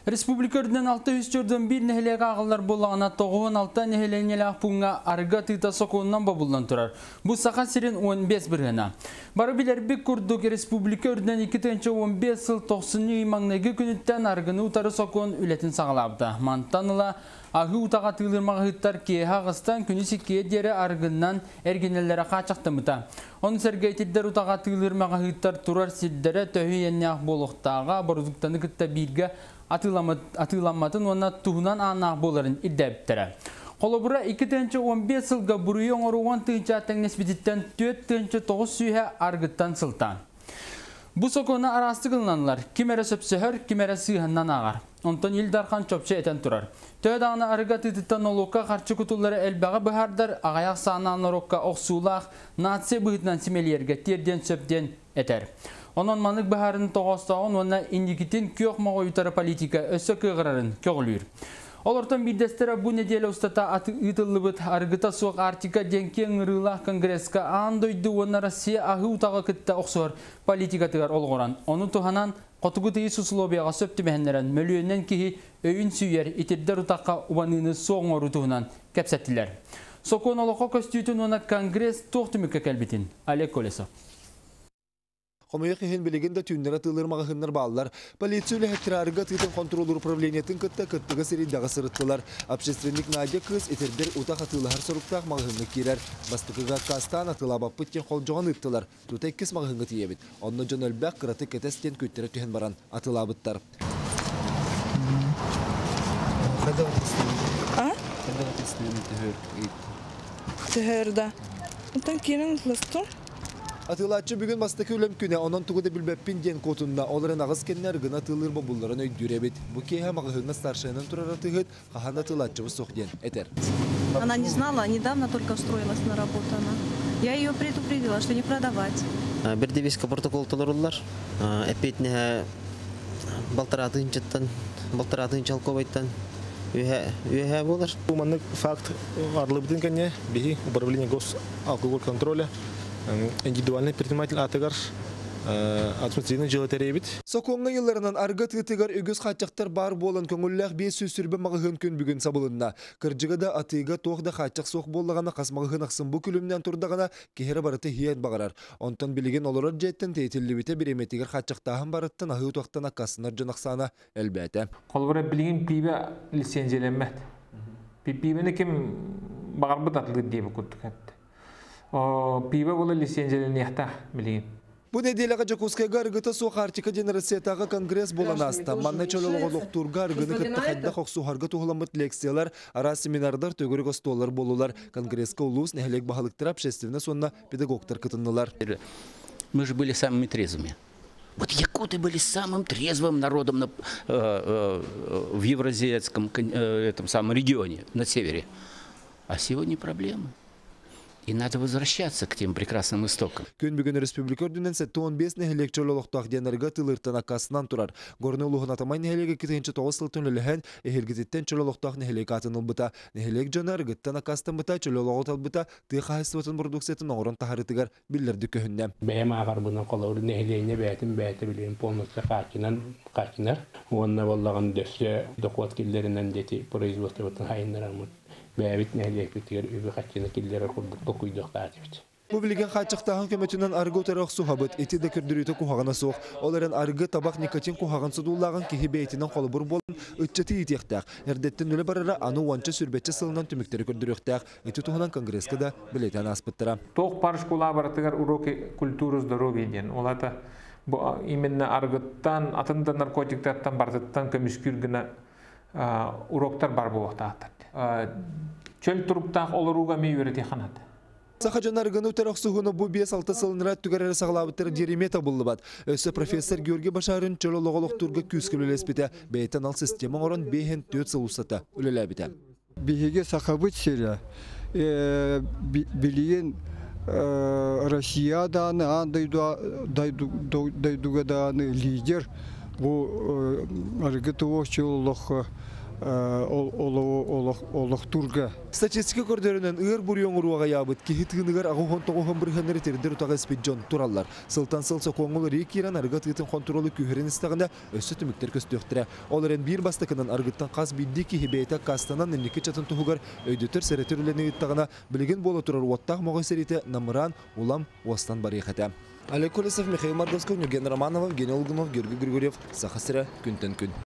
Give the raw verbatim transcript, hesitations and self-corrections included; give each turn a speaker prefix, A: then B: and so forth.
A: Республикардан алты жүз жөрдөн бир нехелеге ағылар болағына тоғуын алты нехеленелі пунга арга тыта сокуыннан бабылдан тұрар. Бұл сақа сирен он бес біргіна. Бары білер бек күрдік республика үрден екі тысяча он бес сыл тоқсыны имаңнеге күніттен аргыны утары сокуын үлетін сағылабды. Мантаныла ағы утаға тыйлырмаға хыттар кейха ғыстан күнісі кейдері аргыннан әргенелері қачақтымыта. Оны сәргейтілдер утаға тыйлырмаға хыттар тұрар сілдері төхі еннеақ болуқтаға борузуқтаны күтті бірге атыламатын оны туғынан анақ боларын иддәбіттірі. Қолыбыра екі тысяча он бес сылға бұруы оңыруған тыынча тәңнеспедеттен төрт тысяча тоғыз сүйе аргыттан сылтан. Бұл соқуына арасты қылынанлар, кемері сөпсөхір, кемері сыйғыннан ағар. Онтан елдархан чөпші етен тұрар. Төд ағына арыға тыдыттан олуққа қарчы күтулары әлбәғі бұхардар, ағаяқ сағынан орыққа оқсулақ, нация бұғытынан семелерге терден сөптен етер. Онын манық бұхарын тоғыстауын онына индикетін көк мағой ұтары политика өсі күйғырарын көгілір. Олортан бидестері бұл неделі ұстата ұтылы бұд арғыта суық артика денке ұңырылақ конгресска андойды оны Россия ағы ұтағы күтті оқсуар политикатығар олғыран. Оны тұханан қотығыты Иисуслобияға сөпті бәхендерін мөлуінен кейі өйін сүйер етердер ұтаққа ұбаныны соғын оры тұғынан кәпсәттілер. Соқуын олыққа көстейтін оны конгресс тоқтымыққа кәлбетін. Олег Колесов.
B: Қомайық ехен білігінде түйіндері тылырмаға хыннар балылар. Полиция үлі әттірарыға тыйтын контролер управлениетін күтті күттігі сірейдағы сырыттылар. Общественник Надя кыз етердер ұтақ атылығар сұрықтақ мағығынғы керер. Бастықыға қастан атылаба пүткен қол жоған ұттылар. Тұта еккес мағығынғы тиебет. Онны жон өлбәк қыраты кетестен көттері түйен баран атылабыттар. Атылатчы бүгін бастықы өлім күні онын тұғыды білбәппен ден қотында оларын ағыз кеннер ғына тылыр бұлларын өйдүребет. Бұ кейі мағығына старшайынан тұрар атығыд, қаған атылатчыбы соқден әтер.
C: Она не знала, недавно только устроилась на работу она. Я ее предупредила, что не продавать.
D: Бердевиска протокол толырулар. Әпетіне балтарадың жыттан, балтарадың жалковайттан. Үйе болар.
E: Бұл факт арлы бітін кәне, бейі управление госалкоголь контроля. Индивидуальный предприниматель атыгар административный жылы
B: Соконга йылларынан арғы тытыгар үгіз қатчақтар бар болын көңілләқ бес сөз сүрбі мағығын күн бүгін сабылынна. Кыржыгада атыға тоқда қатчақ соқ болығана қасмағығын ақсын бұл күлімнен тұрдағана кехері барыты хиет бағарар. Онтан білеген оларар жеттен тейтілі біте біреметігер қатчақтағын барыттан ағы ұтуақтан аққасынар жынақсана әлбәті.
F: Қолғыра білген пейбе лицензияланмәді. Пейбені кем бағар бұд атылды дейбі күттік әтті. Пейбе болы лицензияланы яқта білген.
B: Бұл неделяға Жакускайға арғыта соқ артика денерсиятаға конгресс болан аста. Манна чөліліға лоқтурға арғыны күтті қайда қоқсуғарға тұғыламыт лекциялар, ара семинардар, төгірі қостолар болулар. Конгрессқа ұлыс нәхелек бағалықтыр общественне сонна педагогтар кытыннылар.
G: Мы же были самыми трезвыми. Вот якуты были самым трезвым народом на, э, э, в евразиатском э, этом самом регионе, на севере. А сегодня проблемы. И надо возвращаться к тем прекрасным истокам.
B: Күн бүгін республика өрдінен сәтті он бес нәхелек чөлолықтақ денерға тылыртан ақасынан тұрар. Горны ұлығын атамай нәхелегі кетінші тоғыз сылтын өліген, әхелгізеттен чөлолықтақ нәхелек атыныл бұта. Нәхелек жонар ғыттан ақастан бұта, чөлолығыт ал бұта, тұйқа хайсыватын бұрдықсетін оңырын тахарытығар білдерді көхінне.
H: Бәйім ағар бұның қолауыр нәхелейіне бәйтін бәйті білген полностью қақинан қақинар. Онына боллаған дөсі доқуат келдерінен дети производствоватын хайындар амын. Бәйбіт нәхелек бітігер үбі қақина келдері құрдықты құйдықта атыбет.
B: Бұл білген қатшықтағын көмөтінен арғы өтіріқ суғабыт, еті де күрдіреті құхағына соқ. Оларын арғы табақ никотин құхағын сұдулағын кехі бәйтінен қолы бұр болын үтчеті етектәқ. Әрдеттен өлі барыра аны уанчы сүрбетчі сылынан түміктері күрдіректәқ. Еті тұғынан конгресска да білетен аспыттыра.
F: Тоқ парыш құла баратығар уроки культуры здоровья ден. Олата именно арғыттан, атында наркотиктаттан, бардыттан көміскүргіна уроктар бар болуқта аттарды. Чөл тұрыптақ олыруға мей өреті қанады.
B: Саха жанарғыны өтіріқ сұғыны бұл бес алты сылыныра түгәрері сағылабыттары деремета бұлды бат. Өсі профессор Георгий Башарын чөл олығылық тұрғы күскіл өлеспеті. Бәйтін ал система орын бейхен төт сыл ұстата өлеләбеті.
I: Бейхеге сақабыт серия. Білген Россияданы, дайдуғаданы лидер. Бұл арғы тұғық чөл олығы олохтурга.
B: Статистика көрдөрүнөн ыр бурьон уруага ябыт кихи тыыныгар агухон тогухон бырыханнары тердер утага спиджон тураллар. Сылтан сылса коңул рикиран аргат ытын контролы күхерен истагында өссө түмүктер көстөктүрө. Оларын бир бастакынан аргыттан каз бидди кихи бейта кастанан ненеке чатын тугугар өйдөтөр серетерлени ыттагына билген боло турар уаттах могой серите намыран улам уастан барыхата. Олег Колесов, Михаил Мордовский, Евгений Романов, Евгений Олгунов, Георгий Григорьев, Сахасыра, Күнтен күн.